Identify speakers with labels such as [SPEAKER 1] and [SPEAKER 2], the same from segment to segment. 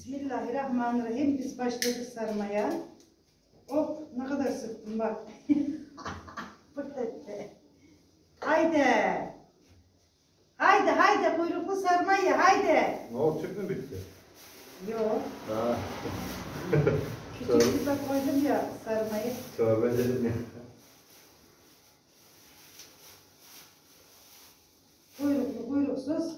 [SPEAKER 1] Bismillahirrahmanirrahim. Biz başladık sarmaya. Hop, ne kadar sıktım bak. Haydi. Haydi haydi kuyruklu sarmayı haydi.
[SPEAKER 2] Ne oldu, tüp mü bitti?
[SPEAKER 1] Yok.
[SPEAKER 2] Ha.
[SPEAKER 1] Küçük bir bak koydum ya sarmayı.
[SPEAKER 2] Tövbe dedim ya.
[SPEAKER 1] Kuyruklu kuyruksuz.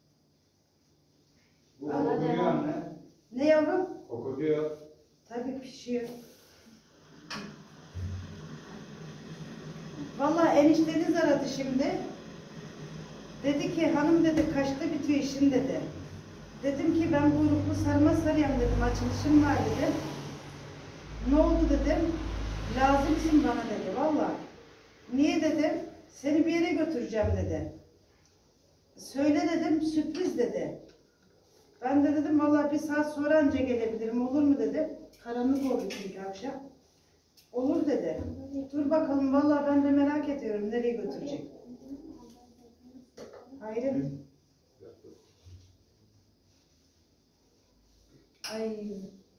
[SPEAKER 2] Bu kokuyor anne.
[SPEAKER 1] Ne yavrum?
[SPEAKER 2] Kokuyor.
[SPEAKER 1] Tabii pişiyor. Vallahi enişteniz aradı şimdi. Dedi ki hanım dedi kaçta bitiyor işin dedi. Dedim ki ben kuyruklu sarma sarayım dedim, açılışım var dedim. Ne oldu dedim. Lazımsın bana dedi vallahi. Niye dedim. Seni bir yere götüreceğim dedi. Söyle dedim, sürpriz dedi. Ben de dedim vallahi bir saat sonra önce gelebilirim, olur mu dedim. Karanlık oldu çünkü akşam. Olur dedi. Dur bakalım vallahi ben de merak ediyorum nereye götürecek. Hayır. Ay.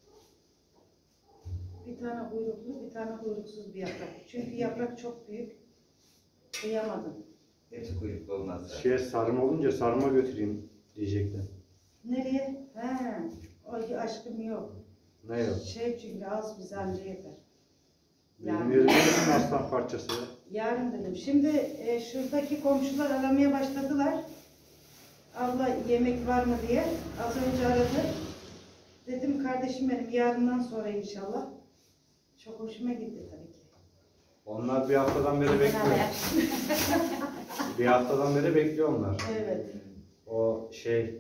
[SPEAKER 1] Bir tane kuyruklu, bir tane kuyruksuz bir yaprak. Çünkü yaprak çok büyük. Kıyamadım.
[SPEAKER 3] Hepsi kuyruklu olmaz.
[SPEAKER 2] Sarma olunca sarma götüreyim diyecektim.
[SPEAKER 1] Nereye? He. O aşkım yok.
[SPEAKER 2] Ne yok?
[SPEAKER 1] Çünkü az bize anca yeter.
[SPEAKER 2] Benim yerimde de aslan parçası.
[SPEAKER 1] Yarın dedim. Şimdi şuradaki komşular aramaya başladılar. Abla yemek var mı diye. Az önce aradı. Dedim kardeşim benim yarından sonra inşallah. Çok hoşuma gitti tabii ki.
[SPEAKER 2] Onlar bir haftadan beri bekliyor. Bir haftadan beri bekliyor onlar.
[SPEAKER 1] Evet.
[SPEAKER 2] O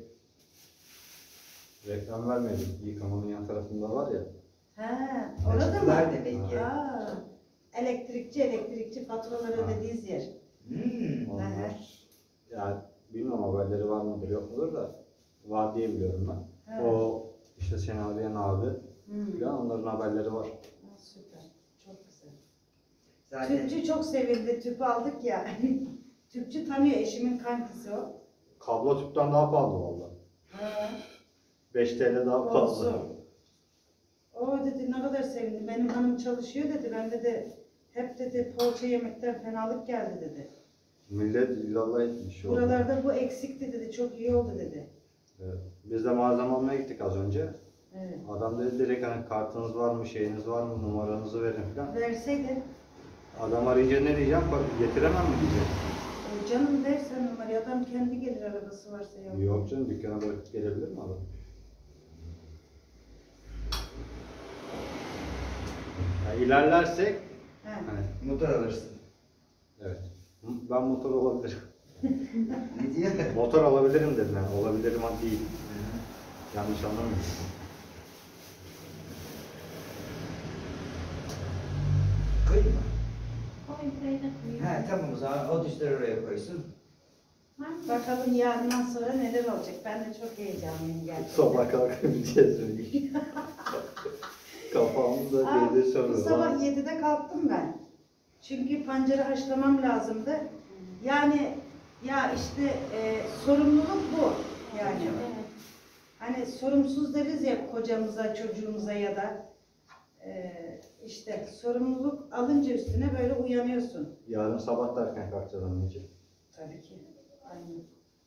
[SPEAKER 2] reklam vermedim. Yıkamanın yan tarafında var ya.
[SPEAKER 1] Ha, orada mı?
[SPEAKER 3] Açıklar demek ki.
[SPEAKER 1] Aa, elektrikçi faturaları ödediğiniz yer.
[SPEAKER 2] Onlar, ya bilmiyorum haberleri var mıdır yok mudur da var diye biliyorum ben.
[SPEAKER 1] Ha.
[SPEAKER 2] O işte seni arayan abi falan onların haberleri var.
[SPEAKER 1] Ha, süper. Çok güzel.
[SPEAKER 3] Zaten
[SPEAKER 1] Tüpçü çok sevindi. Tüpü aldık ya. Tüpçü tanıyor. Eşimin kankası o.
[SPEAKER 2] Kablo tüpten daha pahalı valla.
[SPEAKER 1] Ha.
[SPEAKER 2] 5 TL daha pahalı.
[SPEAKER 1] Olsun. O dedi ne kadar sevindi. Benim hanım çalışıyor dedi. Ben dedi hep dedi poğaça yemekten fenalık geldi dedi.
[SPEAKER 2] Millet illallah etmiş.
[SPEAKER 1] Buralarda bu eksikti dedi. Çok iyi oldu dedi.
[SPEAKER 2] Evet. Biz de malzeme almaya gittik az önce.
[SPEAKER 1] Evet.
[SPEAKER 2] Adam dedi direkt hani kartınız var mı, şeyiniz var mı, numaranızı verin falan.
[SPEAKER 1] Verseydin.
[SPEAKER 2] Adam arayınca ne diyeceğim? Getiremem mi diyeceğim.
[SPEAKER 1] Canım versen numarayı. Adam kendi gelir arabası varsa yok.
[SPEAKER 2] Yok canım, dükkana bırakıp gelebilir mi adam? Yani ilerlersek
[SPEAKER 1] He.
[SPEAKER 2] hani,
[SPEAKER 3] motor alırsın.
[SPEAKER 2] evet. Ben motor olabilirim.
[SPEAKER 3] Ne diyor?
[SPEAKER 2] Motor alabilirim dedim yani. Olabilirim ama değil. Yanlış anlamayın.
[SPEAKER 3] Koyayım mı?
[SPEAKER 4] Koy buraya da koyuyor.
[SPEAKER 3] He tamam o zaman o dişleri oraya koysun.
[SPEAKER 4] Var mı?
[SPEAKER 1] Bakalım yarından sonra neler olacak. Ben de çok heyecanlıyım gerçekten.
[SPEAKER 2] Sabah kalkabileceğiz mi? Kafamda
[SPEAKER 1] Aa,
[SPEAKER 2] dedi
[SPEAKER 1] bu
[SPEAKER 2] sonra.
[SPEAKER 1] sabah 7'de kalktım ben. Çünkü pancarı haşlamam lazımdı. Yani ya işte sorumluluk bu. Yani
[SPEAKER 4] Evet.
[SPEAKER 1] hani sorumsuz deriz ya kocamıza, çocuğumuza ya da işte sorumluluk alınca üstüne böyle uyanıyorsun.
[SPEAKER 2] Yarın sabah da erken kalkacağız anneciğim.
[SPEAKER 1] Tabii ki. Aynen.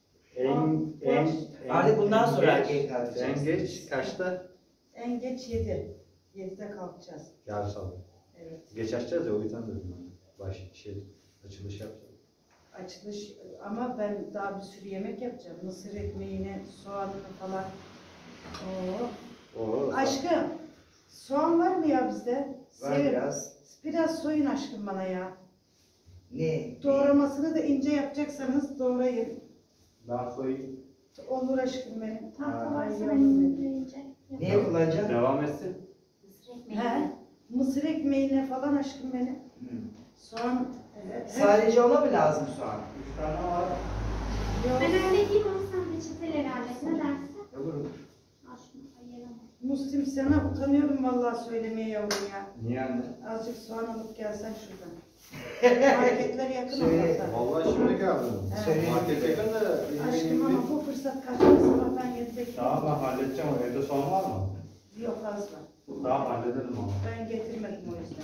[SPEAKER 3] Artık bundan sonra
[SPEAKER 2] geç-
[SPEAKER 3] erken kalkacağız.
[SPEAKER 2] En geç kaçta?
[SPEAKER 1] En geç 7. 7'de kalkacağız.
[SPEAKER 2] Yarın sabah.
[SPEAKER 1] Evet.
[SPEAKER 2] Geç açacağız ya o yüzden dedim ben. Açılış yapacağız.
[SPEAKER 1] Açılış ama ben daha bir sürü yemek yapacağım. Mısır ekmeğini, soğanını falan. Oo.
[SPEAKER 2] Oo,
[SPEAKER 1] Aşkım, soğan var mı ya bizde?
[SPEAKER 3] Var
[SPEAKER 1] Sevim.
[SPEAKER 3] biraz.
[SPEAKER 1] Biraz soyun aşkım bana ya.
[SPEAKER 3] Ne?
[SPEAKER 1] Doğramasını da ince yapacaksanız doğrayın.
[SPEAKER 2] ben koyayım.
[SPEAKER 1] Olur aşkım benim.
[SPEAKER 4] Tahta
[SPEAKER 1] Ay,
[SPEAKER 4] varsa
[SPEAKER 1] yavrum
[SPEAKER 4] ben
[SPEAKER 1] benim.
[SPEAKER 4] büyüyünce
[SPEAKER 3] Neye kullanacaksın?
[SPEAKER 2] Devam etsin.
[SPEAKER 4] mısır ekmeği.
[SPEAKER 1] He? Mısır ekmeğine falan aşkım benim.
[SPEAKER 3] Hı.
[SPEAKER 1] Soğan.
[SPEAKER 3] Sadece ona mı lazım soğan?
[SPEAKER 2] 3 tane var.
[SPEAKER 1] Yok.
[SPEAKER 4] Ben halledeyim onu sen peçeteleri hallet. Ne dersin?
[SPEAKER 3] Olur olur.
[SPEAKER 4] Al şunu ayıralım.
[SPEAKER 1] Muslim sana utanıyorum vallahi söylemeye yavrum ya.
[SPEAKER 2] Niye anne?
[SPEAKER 1] Azıcık soğan alıp gelsen şuradan. Marketler yakın
[SPEAKER 3] Söyle.
[SPEAKER 1] Allah'tan.
[SPEAKER 2] Vallahi şimdi geldim.
[SPEAKER 3] Söyle.
[SPEAKER 2] Market yakın da
[SPEAKER 1] Aşkım ama bu fırsat kaçtı. Sabahtan 7'de
[SPEAKER 2] Tamam ben halledeceğim. Evde soğan var mı?
[SPEAKER 1] Yok az var.
[SPEAKER 2] Tamam hallederim ama.
[SPEAKER 1] Ben getirmedim o yüzden.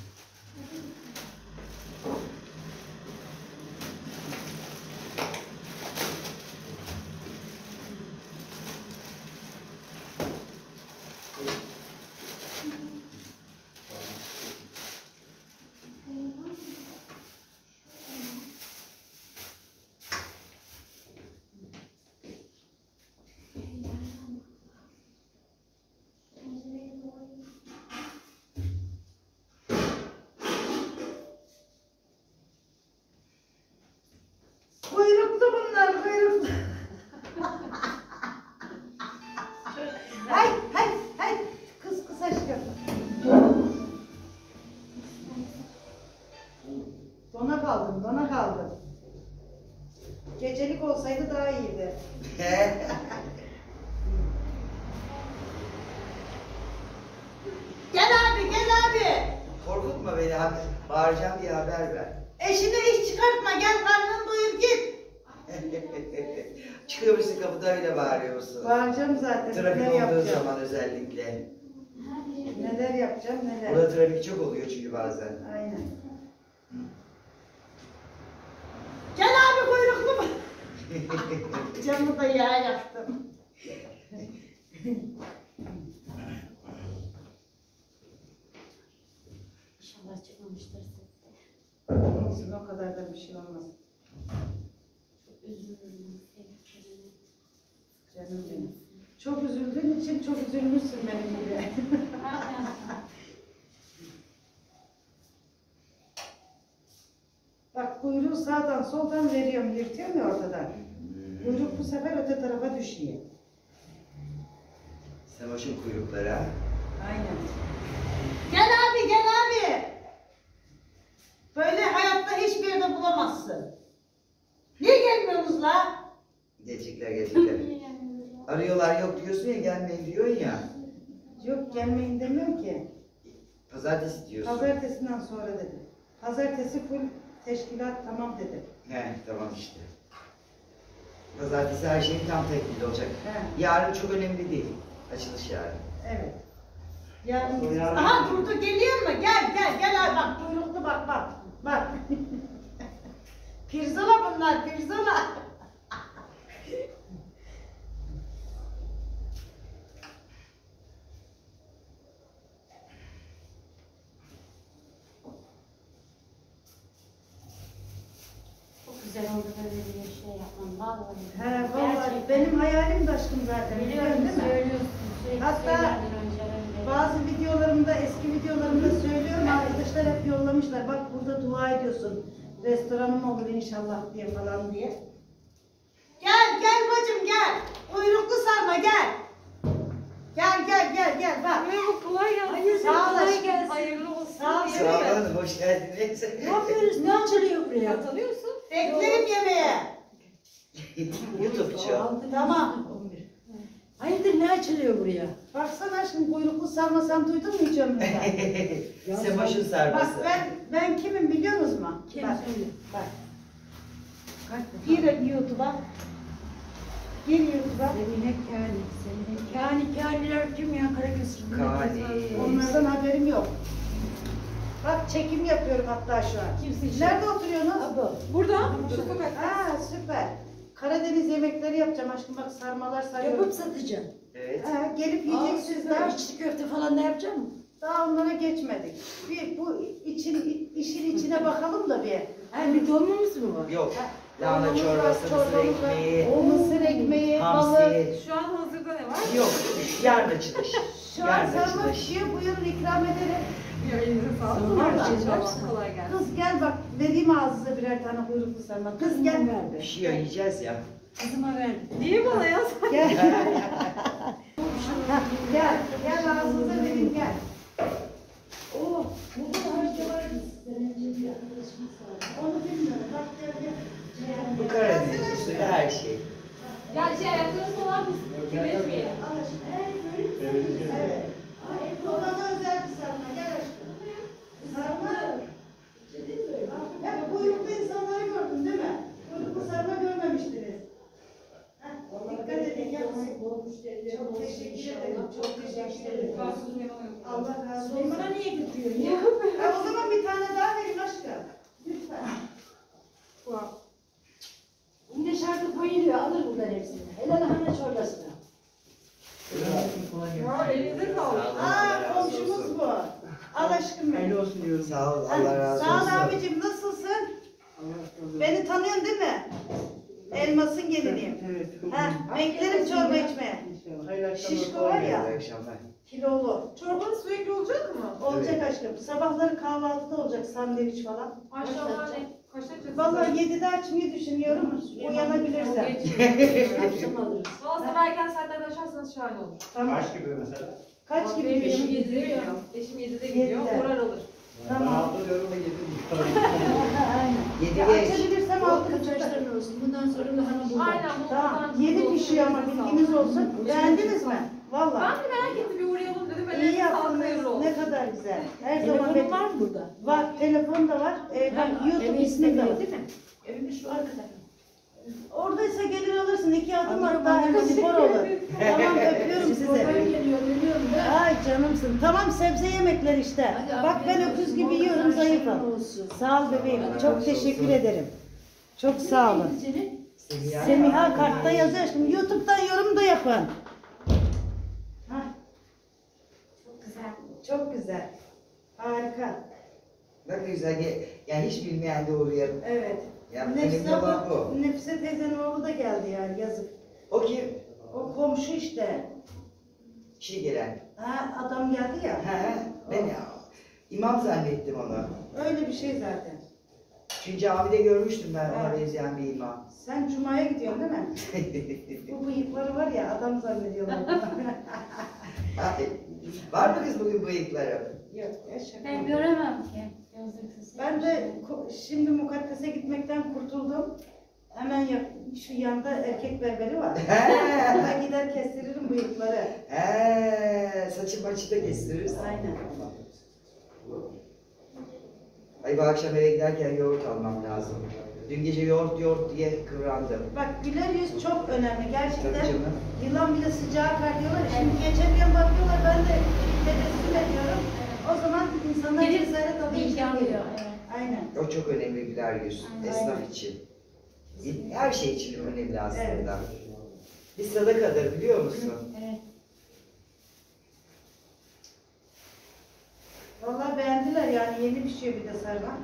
[SPEAKER 1] Kuyruklu bunlar, kuyruklu. Hay hay hay. Kız aşkım. Dona kaldım, dona kaldım. Gecelik olsaydı daha iyiydi. Gel abi, gel abi.
[SPEAKER 3] Korkutma beni abi. Bağıracağım diye haber ver.
[SPEAKER 1] Eşine iş çıkartma, gel karnını doyur git.
[SPEAKER 3] Çıkıyor musun kapıda öyle bağırıyor musun?
[SPEAKER 1] Bağıracağım zaten,
[SPEAKER 3] Trafik
[SPEAKER 1] neler
[SPEAKER 3] olduğu
[SPEAKER 1] yapacağım.
[SPEAKER 3] zaman özellikle.
[SPEAKER 1] Neler yapacağım, neler.
[SPEAKER 3] Burada trafik çok oluyor çünkü bazen.
[SPEAKER 1] Aynen. Gel abi kuyruklu mu? Camı da yağ yaktım.
[SPEAKER 4] İnşallah çıkmamıştır sesi.
[SPEAKER 1] Olsun o kadar da bir şey olmaz.
[SPEAKER 4] Çok üzülürüm. Sevdiklerine.
[SPEAKER 1] Canım benim. Çok üzüldüğün için çok üzülmüşsün benim gibi. Bak kuyruğu sağdan soldan veriyorum, yırtıyorum ya ortadan. Kuyruk bu sefer öte tarafa düşüyor.
[SPEAKER 3] Savaşın kuyruklara.
[SPEAKER 1] Aynen. Gel abi, gel abi. Böyle hayatta hiçbir yerde bulamazsın. Niye gelmiyorsunuz la?
[SPEAKER 3] Gelecekler. Arıyorlar yok diyorsun ya gelmeyin diyorsun ya.
[SPEAKER 1] Yok gelmeyin demiyorum ki.
[SPEAKER 3] Pazartesi diyorsun.
[SPEAKER 1] Pazartesinden sonra dedi. Pazartesi full teşkilat tamam dedi.
[SPEAKER 3] He tamam işte. Pazartesi her şey tam tekmil olacak.
[SPEAKER 1] He.
[SPEAKER 3] Yarın çok önemli değil. Açılış yarın.
[SPEAKER 1] Evet. Yarın
[SPEAKER 3] O yarın-
[SPEAKER 1] aha durdu geliyor mu? Gel abi bak kuyruklu bak. Bak. Pirzola bunlar pirzola.
[SPEAKER 4] Çok güzel oldu böyle bir şey yapmam. Vallahi.
[SPEAKER 1] He vallahi
[SPEAKER 4] Gerçekten.
[SPEAKER 1] benim hayalim de aşkım zaten.
[SPEAKER 4] Biliyorum,
[SPEAKER 1] Biliyorsun değil mi?
[SPEAKER 4] söylüyorsun. Sürekli
[SPEAKER 1] Hatta
[SPEAKER 4] söyledin önceden beri.
[SPEAKER 1] Bazı videolarımda, eski videolarımda söylüyorum. Arkadaşlar hep yollamışlar. Bak burada dua ediyorsun. Restoranım olur inşallah diye falan diye. Gel bacım gel. Kuyruklu sarma gel. Gel bak.
[SPEAKER 5] Merhaba, kolay gelsin.
[SPEAKER 1] Sağ ol
[SPEAKER 5] Kolay
[SPEAKER 1] aşkım.
[SPEAKER 5] gelsin. Hayırlı olsun.
[SPEAKER 1] Sağ ol.
[SPEAKER 3] Sağ olun, hoş geldiniz.
[SPEAKER 5] Ne yapıyoruz? Ne açılıyor buraya? Tanıyorsun?
[SPEAKER 1] Beklerim yemeğe.
[SPEAKER 3] YouTube'cu.
[SPEAKER 1] Tamam.
[SPEAKER 5] Hayırdır ne açılıyor buraya?
[SPEAKER 1] Baksana aşkım kuyruklu sarma sen duydun mu hiç ömründe?
[SPEAKER 3] Semaş'ın
[SPEAKER 1] Bak
[SPEAKER 3] sarması.
[SPEAKER 1] ben kimim biliyor musunuz mu?
[SPEAKER 5] Kim
[SPEAKER 1] Bak,
[SPEAKER 5] söyle?
[SPEAKER 1] bak.
[SPEAKER 5] Kalk
[SPEAKER 1] Gir YouTube'a. Gir YouTube'a.
[SPEAKER 5] Semine Kani. Kaniler kim ya? Karagöz.
[SPEAKER 3] Kani.
[SPEAKER 1] Onlardan haberim yok. Bak çekim yapıyorum hatta şu an.
[SPEAKER 5] Kimsin?
[SPEAKER 1] Nerede oturuyorsunuz?
[SPEAKER 5] Burada. Şu sokakta.
[SPEAKER 1] Ha süper. Karadeniz yemekleri yapacağım aşkım bak sarmalar sarıyorum.
[SPEAKER 5] Yapıp satacağım.
[SPEAKER 3] Evet.
[SPEAKER 1] Ha, gelip yiyeceksiniz daha.
[SPEAKER 5] İçli köfte falan da yapacağım mı?
[SPEAKER 1] Daha onlara geçmedik. Bu işin içine bakalım da bir.
[SPEAKER 5] Ha bir dolmamız mı var?
[SPEAKER 3] Yok.
[SPEAKER 1] Ha,
[SPEAKER 3] Lahana
[SPEAKER 1] dolmamız var,
[SPEAKER 3] çorbası, mısır
[SPEAKER 1] çorbamız var.
[SPEAKER 3] ekmeği,
[SPEAKER 1] O mısır ekmeği, balık.
[SPEAKER 3] hamsi.
[SPEAKER 5] Şu an hazırda ne var?
[SPEAKER 3] Yok, yarın açılış.
[SPEAKER 1] Şu an
[SPEAKER 3] Yarın
[SPEAKER 1] sarma
[SPEAKER 3] açılış.
[SPEAKER 1] pişiyor. Buyurun ikram edelim.
[SPEAKER 5] Elinize
[SPEAKER 1] Tamam,
[SPEAKER 5] Kolay gelsin.
[SPEAKER 1] Kız gel bak vereyim ağzınıza birer tane kuyruklu sarma. Kız gel.
[SPEAKER 5] ver be.
[SPEAKER 3] Pişiyor, yiyeceğiz ya.
[SPEAKER 5] Kızıma ver. Niye bana ya?
[SPEAKER 1] Gel. Hah, gel ağzınıza vereyim gel.
[SPEAKER 5] Oh, burada harca var mı?
[SPEAKER 1] Onu bilmiyorum. Bak gel.
[SPEAKER 3] Bu Karadeniz usulü her şey.
[SPEAKER 5] Ya ayakları solar mısın? Kirletmeyelim.
[SPEAKER 1] Evet. Babama özel bir sarma. Gel aşkım. Sarma.
[SPEAKER 5] ederim.
[SPEAKER 1] Allah razı olsun.
[SPEAKER 5] Süleyman'a niye götürüyorsun ya?
[SPEAKER 1] O zaman bir tane daha verin aşkım. Lütfen.
[SPEAKER 5] Yine şarkı koyuluyor, alır buradan hepsini. Hele lahana çorbasını.
[SPEAKER 6] Ya elinize sağlık.
[SPEAKER 1] Aa komşumuz bu. Al aşkım benim.
[SPEAKER 2] olsun diyorum.
[SPEAKER 3] Sağ ol, Allah razı
[SPEAKER 1] Sağ
[SPEAKER 3] olsun.
[SPEAKER 1] ol abicim nasılsın? Beni tanıyorsun değil mi? Elmas'ın geliniyim. Ha, beklerim çorba içmeye. Şişko var
[SPEAKER 3] İyi
[SPEAKER 1] ya,
[SPEAKER 3] akşamlar.
[SPEAKER 1] kilolu.
[SPEAKER 6] Çorbanız sürekli olacak mı?
[SPEAKER 1] Olacak aşkım. Sabahları kahvaltıda olacak sandviç falan.
[SPEAKER 6] Maşallah ne? Kaçta çıktı?
[SPEAKER 1] Vallahi 7'de açmayı düşünüyorum. Uyanabilirsem.
[SPEAKER 5] Akşam alırız.
[SPEAKER 6] Valla sabah erken saatlerde açarsanız şahane olur.
[SPEAKER 1] Tamam.
[SPEAKER 2] Kaç gibi mesela?
[SPEAKER 1] Kaç gibi
[SPEAKER 6] Benim eşim
[SPEAKER 1] diyorum?
[SPEAKER 6] 7'de gidiyor. Eşim 7'de gidiyor.
[SPEAKER 1] 7'de.
[SPEAKER 6] Orar alır.
[SPEAKER 1] Tamam.
[SPEAKER 2] Altı diyorum da yedi.
[SPEAKER 3] Yedi
[SPEAKER 1] Ya
[SPEAKER 3] geç.
[SPEAKER 1] açabilirsem
[SPEAKER 5] O
[SPEAKER 1] altı
[SPEAKER 5] kaçaşların olsun. Bundan sonra lahana burada.
[SPEAKER 6] Aynen. bu
[SPEAKER 1] Tamam.
[SPEAKER 6] oradan
[SPEAKER 1] Yeni
[SPEAKER 6] olsun,
[SPEAKER 1] pişiyor ama
[SPEAKER 6] elinize
[SPEAKER 1] bilginiz
[SPEAKER 6] sağlık.
[SPEAKER 1] olsun. Beğendiniz mi? Vallahi.
[SPEAKER 6] Ben de merak ettim bir uğrayalım dedim.
[SPEAKER 1] İyi
[SPEAKER 6] Elinize sağlık,
[SPEAKER 1] yaptınız.
[SPEAKER 6] hayırlı olsun.
[SPEAKER 1] Ne kadar güzel. Her zaman
[SPEAKER 5] Telefonun var mı burada?
[SPEAKER 1] var. Telefon da var. Bak YouTube
[SPEAKER 5] Evin
[SPEAKER 1] ismi de var.
[SPEAKER 5] değil mi? Evimiz şu arkada.
[SPEAKER 1] Oradaysa gelir alırsın. 2 adım
[SPEAKER 5] Alırım,
[SPEAKER 1] hatta
[SPEAKER 5] alırım.
[SPEAKER 1] spor olur. Tamam öpüyorum
[SPEAKER 5] Siz
[SPEAKER 1] sizi.
[SPEAKER 5] buradan geliyor, biliyorum da.
[SPEAKER 1] Ay canımsın. Tamam sebze yemekler işte.
[SPEAKER 5] Hadi
[SPEAKER 1] Bak ben
[SPEAKER 5] afiyet
[SPEAKER 1] öküz
[SPEAKER 5] olsun,
[SPEAKER 1] gibi
[SPEAKER 5] bol
[SPEAKER 1] yiyorum
[SPEAKER 5] kazançların
[SPEAKER 1] zayıfım.
[SPEAKER 5] olsun.
[SPEAKER 1] Sağ ol bebeğim.
[SPEAKER 3] Allah
[SPEAKER 1] Çok
[SPEAKER 3] razı
[SPEAKER 1] teşekkür
[SPEAKER 3] olsun.
[SPEAKER 1] ederim. Çok sağ olun.
[SPEAKER 5] Senin?
[SPEAKER 1] Semiha kartta yazıyor. Şimdi YouTube'dan yorum da yapın. Hah,
[SPEAKER 4] Çok güzel.
[SPEAKER 1] çok güzel. Harika.
[SPEAKER 3] Bak ne güzel. Yani hiç bilmeyen de uğrayalım.
[SPEAKER 1] Evet.
[SPEAKER 3] Ya benim olan bu.
[SPEAKER 1] Nefise teyzenin oğlu da geldi yani yazık.
[SPEAKER 3] O kim?
[SPEAKER 1] O komşu işte.
[SPEAKER 3] Şey gelen.
[SPEAKER 1] Ha, adam geldi ya.
[SPEAKER 3] He, ben ya. İmam zannettim onu.
[SPEAKER 1] Öyle bir şey zaten.
[SPEAKER 3] Çünkü camide görmüştüm ben ona
[SPEAKER 1] Evet.
[SPEAKER 3] benzeyen bir imam.
[SPEAKER 1] Sen Cuma'ya gidiyorsun değil mi? Bu bıyıkları var ya adam zannediyorlar.
[SPEAKER 3] Var mı kız bugün bıyıkları?
[SPEAKER 1] Yok ya şaka.
[SPEAKER 4] Ben göremem ki. Gözlüksüz.
[SPEAKER 1] Ben de şimdi mukaddese gitmekten kurtuldum. Hemen şu yanda erkek berberi var. Ben gider kestiririm bıyıkları.
[SPEAKER 3] Saçı maçı da kestiririz.
[SPEAKER 1] Aynen.
[SPEAKER 3] Ay bu akşam eve giderken yoğurt almam lazım. Dün gece yoğurt diye kıvrandım.
[SPEAKER 1] Bak güler yüz çok önemli gerçekten.
[SPEAKER 3] Tabii canım.
[SPEAKER 1] Yılan bile sıcağı kar diyorlar. Şimdi geçerken bakıyorlar ben de tebessüm ediyorum. O zaman insanlar
[SPEAKER 4] Gelip
[SPEAKER 1] cesaret alıyor.
[SPEAKER 4] bilgi alıyor. Evet.
[SPEAKER 1] Aynen.
[SPEAKER 3] O çok önemli güler yüz.
[SPEAKER 4] Aynen.
[SPEAKER 3] Esnaf için. Her şey için önemli aslında. Bir sadakadır biliyor musun?
[SPEAKER 4] Evet.
[SPEAKER 1] Vallahi beğendiler yani yeni pişiyor bir de sarma.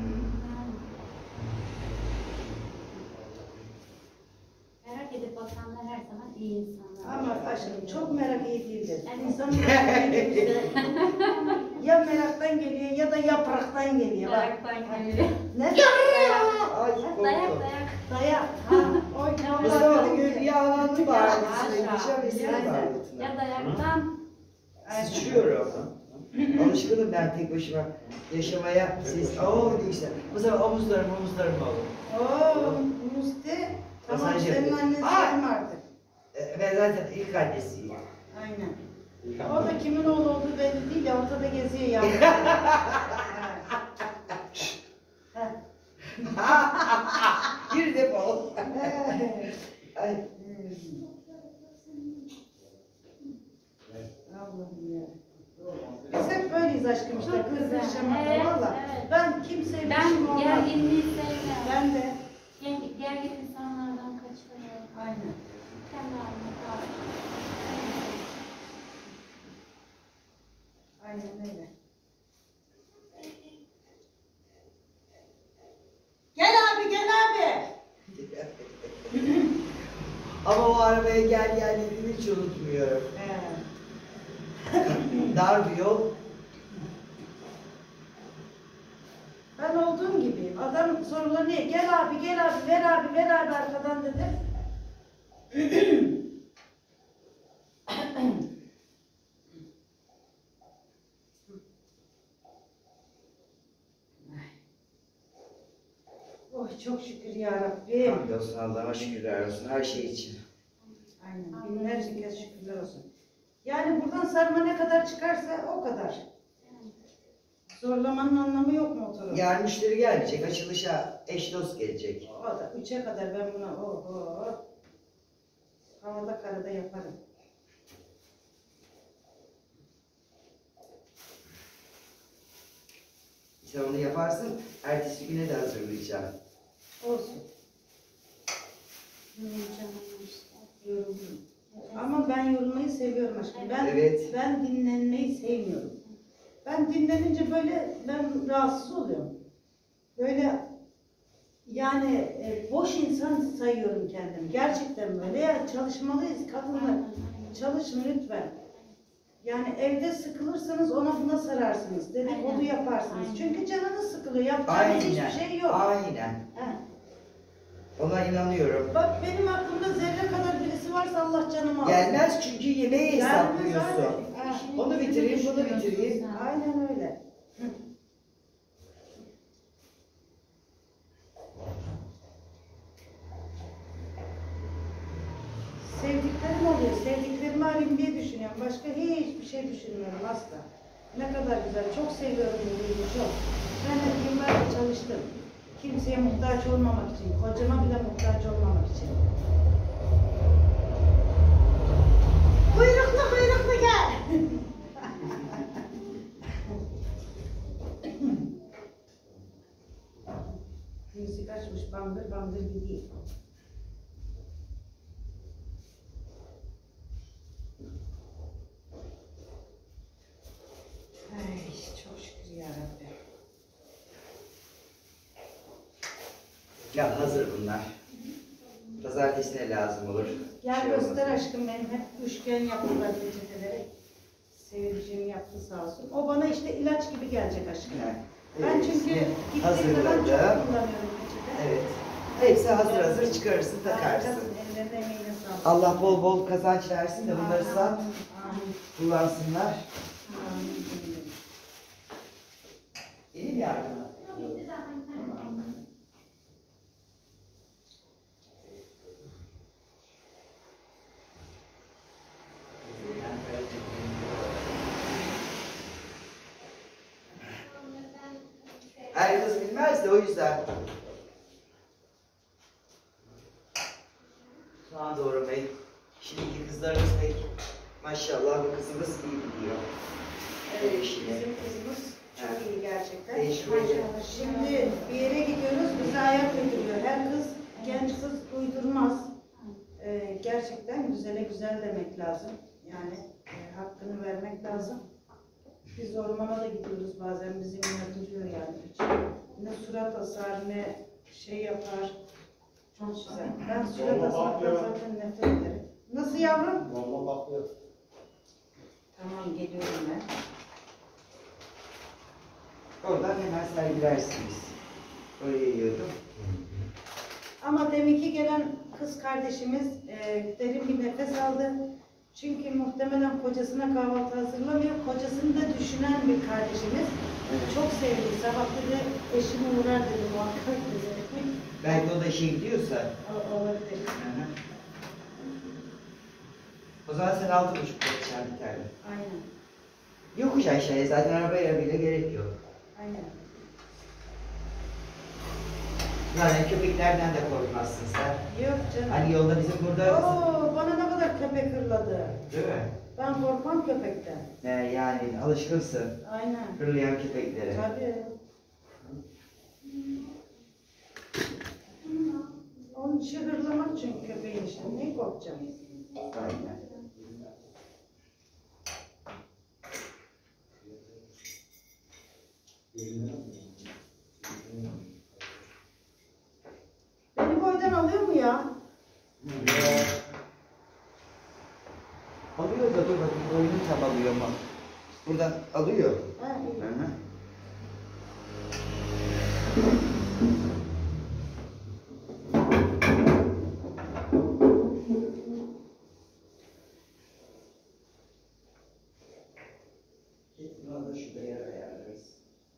[SPEAKER 4] Merak edip bakanlar her zaman iyi insanlar.
[SPEAKER 1] Ama aşkım çok merak iyi değildir.
[SPEAKER 4] Evet.
[SPEAKER 1] İnsanın meraktan geliyor. Ya meraktan geliyor ya da yapraktan geliyor. Bak.
[SPEAKER 4] Meraktan geliyor.
[SPEAKER 1] Ne?
[SPEAKER 3] Ay
[SPEAKER 4] Dayak
[SPEAKER 3] korktum.
[SPEAKER 4] dayak.
[SPEAKER 1] Dayak. Ha, oy
[SPEAKER 3] Mustafa
[SPEAKER 1] Allah.
[SPEAKER 3] Gül bir alanı var.
[SPEAKER 1] Aşağı.
[SPEAKER 3] Dışarı istedim
[SPEAKER 1] Aynen.
[SPEAKER 3] var.
[SPEAKER 4] Ya dayaktan.
[SPEAKER 3] Sıçıyorum. Alışkınım ben tek başıma yaşamaya. Siz diye işte. Bu sefer omuzlarım olur.
[SPEAKER 1] Oo, Musti. Tamam
[SPEAKER 3] Masaj
[SPEAKER 1] senin
[SPEAKER 3] yapıyor.
[SPEAKER 1] annen
[SPEAKER 3] Aa!
[SPEAKER 1] senin artık.
[SPEAKER 3] Ben zaten ilk annesiyim.
[SPEAKER 1] Aynen. O da kimin oğlu olduğu belli değil ya ortada geziyor ya.
[SPEAKER 3] Bir defol. Ay.
[SPEAKER 1] Allah'ım ya. Biz hep böyleyiz aşkım işte.
[SPEAKER 4] Çok
[SPEAKER 1] Kız
[SPEAKER 4] güzel.
[SPEAKER 1] yaşamada
[SPEAKER 4] Evet,
[SPEAKER 1] valla.
[SPEAKER 4] evet.
[SPEAKER 1] Ben kimseye bir
[SPEAKER 4] Ben
[SPEAKER 1] şeyim olmaz.
[SPEAKER 4] gerginliği sevmem.
[SPEAKER 1] Ben de.
[SPEAKER 4] Gergin insanlardan kaçınıyorum.
[SPEAKER 1] Aynen.
[SPEAKER 4] Kendi haline kal.
[SPEAKER 1] Aynen öyle. Gel abi gel abi.
[SPEAKER 3] Ama o arabaya gel dediğini hiç unutmuyorum. Dar bir yol.
[SPEAKER 1] Ben olduğum gibi. Adam soruları ne? Gel abi gel abi ver abi arkadan dedi. Oh çok şükür ya Rabbim.
[SPEAKER 3] Hamdolsun Allah'a şükürler olsun her şey için.
[SPEAKER 1] Aynen. Binlerce kez şükürler olsun. Yani buradan sarma ne kadar çıkarsa o kadar. Zorlamanın anlamı yok motoru.
[SPEAKER 3] Yarın müşteri gelmeyecek. Açılışa eş dost gelecek.
[SPEAKER 1] O da 3'e kadar ben buna oho. Havada karada yaparım.
[SPEAKER 3] Sen onu yaparsın, ertesi güne de hazırlayacağım.
[SPEAKER 1] Olsun.
[SPEAKER 4] Yorulacağım işte.
[SPEAKER 1] Yoruldum. Ama ben yorulmayı seviyorum aşkım.
[SPEAKER 3] Evet.
[SPEAKER 1] Ben dinlenmeyi sevmiyorum. Ben dinlenince böyle ben rahatsız oluyorum. Böyle yani boş insan sayıyorum kendimi. Gerçekten böyle. Ya çalışmalıyız kadınlar. Çalışın lütfen. Yani evde sıkılırsanız ona buna sararsınız. Dedikodu
[SPEAKER 4] Aynen.
[SPEAKER 1] yaparsınız.
[SPEAKER 4] Aynen.
[SPEAKER 1] Çünkü canınız sıkılıyor. Yapacağınız hiçbir şey yok.
[SPEAKER 3] Aynen.
[SPEAKER 1] Heh.
[SPEAKER 3] Ona inanıyorum.
[SPEAKER 1] Bak benim aklımda zerre kadar birisi varsa Allah canımı alsın.
[SPEAKER 3] Gelmez çünkü yemeği
[SPEAKER 1] Gelmez
[SPEAKER 3] hesaplıyorsun.
[SPEAKER 1] abi. Ha,
[SPEAKER 4] İşini
[SPEAKER 3] Onu
[SPEAKER 4] gücünü
[SPEAKER 3] bitireyim, bunu
[SPEAKER 4] düşünüyorsun
[SPEAKER 3] bitireyim.
[SPEAKER 4] sen.
[SPEAKER 1] aynen öyle. Sevdiklerim oluyor. Sevdiklerimi arayayım diye düşünüyorum. Başka hiçbir şey düşünmüyorum asla. Ne kadar güzel. Çok seviyorum bu iyiliği, çok. Ben de yıllarca çalıştım. Kimseye muhtaç olmamak için. Kocama bile muhtaç olmamak için. Kuyruklu kuyruklu gel. Müzik açmış bambır bambır gidiyor. Ay çok şükür yarabbim.
[SPEAKER 3] Ya hazır bunlar. Pazartesine lazım olur.
[SPEAKER 1] Gel
[SPEAKER 3] Şey
[SPEAKER 1] göster
[SPEAKER 3] olmasın.
[SPEAKER 1] aşkım, benim hep üçgen yaptılar peçeteleri. Sevdiceğim yaptı sağ olsun. O bana işte ilaç gibi gelecek aşkım.
[SPEAKER 3] Evet.
[SPEAKER 1] Ben çünkü
[SPEAKER 3] Hepsini
[SPEAKER 1] gittiğim zaman çok
[SPEAKER 3] hazırladım.
[SPEAKER 1] kullanıyorum peçete.
[SPEAKER 3] Evet. Hepsi hazır hazır çıkarırsın, takarsın.
[SPEAKER 1] Harikasın, ellerine emeğine sağlık.
[SPEAKER 3] Allah bol bol kazanç versin de bunları sat,
[SPEAKER 1] Amin.
[SPEAKER 3] kullansınlar.
[SPEAKER 1] Amin.
[SPEAKER 3] İyi mi yardıma? Her kız bilmez de o yüzden. Soğan doğramayı. Şimdiki kızlarımız pek maşallah bu kızımız iyi biliyor.
[SPEAKER 1] Evet,
[SPEAKER 3] işini.
[SPEAKER 1] bizim kızımız çok iyi gerçekten.
[SPEAKER 3] Tecrübeli.
[SPEAKER 1] Şimdi bir yere gidiyoruz, bize ayak uyduruyor. Her kız, genç kız uydurmaz. Gerçekten güzele güzel demek lazım. Yani hakkını vermek lazım. Biz ormana da gidiyoruz bazen, bizimle duruyor yani. Hiç ne surat asar, ne şey yapar. Çok güzel. Ben surat asmaktan zaten nefret ederim. Nasıl yavrum?
[SPEAKER 2] Bomba patlıyor.
[SPEAKER 1] Tamam, geliyorum ben.
[SPEAKER 3] Oradan hemen sergilersiniz. Oraya yiyordum.
[SPEAKER 1] Ama deminki gelen kız kardeşimiz derin bir nefes aldı. Çünkü muhtemelen kocasına kahvaltı hazırlamıyor. Kocasını da düşünen bir kardeşimiz. Çok sevdi. Sabah dedi eşime uğrar dedi muhakkak dedi.
[SPEAKER 3] Belki o da işe gidiyorsa.
[SPEAKER 1] Olabilir.
[SPEAKER 3] Hı hı. O zaman sen 6,5 yapacaksın bir tane.
[SPEAKER 1] Aynen.
[SPEAKER 3] Yokuş aşağıya zaten arabaya bile gerek yok.
[SPEAKER 1] Aynen.
[SPEAKER 3] Yani köpeklerden de korkmazsın sen.
[SPEAKER 1] Yok canım.
[SPEAKER 3] Hani yolda bizim burada...
[SPEAKER 1] Oo, bana ne kadar köpek hırladı.
[SPEAKER 3] Değil mi?
[SPEAKER 1] Ben korkmam köpekten.
[SPEAKER 3] Yani alışkınsın
[SPEAKER 1] Aynen.
[SPEAKER 3] hırlayan köpeklere.
[SPEAKER 1] Tabii. Onun işi hırlamak çünkü köpeğin işi. Neyi korkacağım?
[SPEAKER 3] Aynen.
[SPEAKER 1] Beni boydan alıyor mu ya?
[SPEAKER 3] Alıyor da dur bakayım boyunu tam alıyor mu? Buradan alıyor.
[SPEAKER 1] Ha, iyi.
[SPEAKER 3] Hı hı. Bunu da şuraya ayarlarız.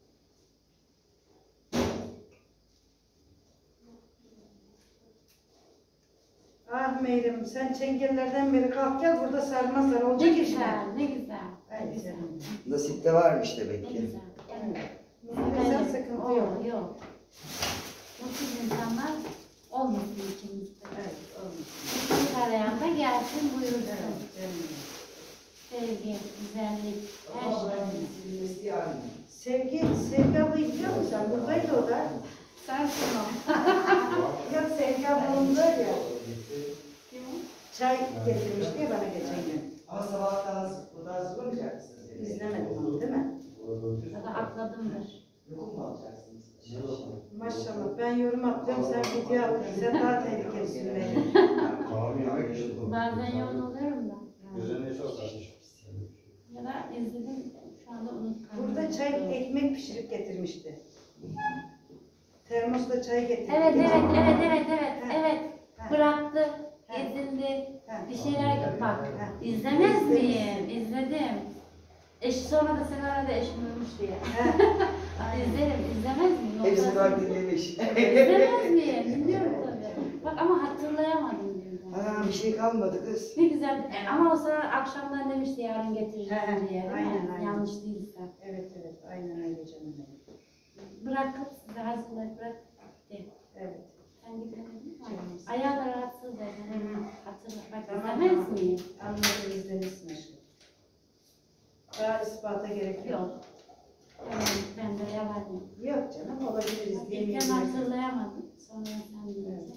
[SPEAKER 1] Ah Meyrim, sen çengellerden beri kalk gel burada sarma sar olacak
[SPEAKER 4] Ne
[SPEAKER 1] iş mi?
[SPEAKER 4] güzel, ne güzel.
[SPEAKER 1] Ay canım.
[SPEAKER 3] Nasipte varmış demek
[SPEAKER 4] Ne
[SPEAKER 3] ki.
[SPEAKER 4] güzel. Evet.
[SPEAKER 1] Sen sıkıntı yok.
[SPEAKER 4] Yok. Mutsuz insanlar olmasın içimizde.
[SPEAKER 1] Evet, olmuş.
[SPEAKER 4] Mutluluk arayan da gelsin buyursun.
[SPEAKER 1] Evet, canım.
[SPEAKER 4] Sevgi, güzellik, her şey.
[SPEAKER 3] Silmesi yani.
[SPEAKER 1] Sevgi ablayı biliyor musun sen? Buradaydı o da.
[SPEAKER 4] Sensin o.
[SPEAKER 1] Yok Sevgi ablamın var ya.
[SPEAKER 4] Kim o?
[SPEAKER 1] Çay getirmişti ya bana geçen gün.
[SPEAKER 3] Ama sabah daha burada hazırlamayacak mısınız?
[SPEAKER 1] İzlemedim onu değil mi?
[SPEAKER 4] Ya da atladımdır.
[SPEAKER 3] Lokum mu alacaksınız?
[SPEAKER 1] Maşallah ben yorum atlıyorum sen video al. Sen daha tehlikelisin benim.
[SPEAKER 4] Bazen yoğun oluyorum da.
[SPEAKER 2] Gözüne çok kardeşim.
[SPEAKER 4] Ya da izledim şu anda unuttum.
[SPEAKER 1] Burada çay ekmek pişirip getirmişti. Termosla çay getirdi.
[SPEAKER 4] Evet.
[SPEAKER 1] Ha.
[SPEAKER 4] Evet.
[SPEAKER 1] Ha.
[SPEAKER 4] Bıraktı.
[SPEAKER 1] Ha.
[SPEAKER 4] Ezildi.
[SPEAKER 1] Ha.
[SPEAKER 4] Bir şeyler bak.
[SPEAKER 1] Ha.
[SPEAKER 4] İzlemez miyim? İzledim. Eşi sonra da sen arada eşim ölmüş diye. İzlerim. İzlemez miyim?
[SPEAKER 3] Hepsi
[SPEAKER 4] Yoksa-
[SPEAKER 3] var dinlemiş.
[SPEAKER 4] İzlemez miyim? Dinliyorum tabii. Bak ama hatırlayamadım birden.
[SPEAKER 3] Ha, bir şey kalmadı kız.
[SPEAKER 4] Ne güzel. Ama o sıra akşamdan demişti yarın
[SPEAKER 1] He,
[SPEAKER 4] getireceğim diye. Değil mi?
[SPEAKER 1] aynen.
[SPEAKER 4] Yanlış değilse.
[SPEAKER 1] Evet aynen öyle canım benim.
[SPEAKER 4] Bırakıp size hazırlayıp bırak.
[SPEAKER 1] Evet.
[SPEAKER 4] Sen gitmedin mi?
[SPEAKER 1] Canım.
[SPEAKER 4] Ayağı da rahatsız dedi.
[SPEAKER 1] Hı.
[SPEAKER 4] Hatırla. Bak
[SPEAKER 1] Tamam,
[SPEAKER 4] izlemez
[SPEAKER 1] tamam.
[SPEAKER 4] miyim?
[SPEAKER 1] Anladım izlemişsin aşkım. Daha ispata gerek yok.
[SPEAKER 4] Yok. Ben de yalanım.
[SPEAKER 1] Yok canım olabilir
[SPEAKER 4] İlkten
[SPEAKER 1] izleyemeyebiliriz.
[SPEAKER 4] hatırlayamadım. Sonra sen deyince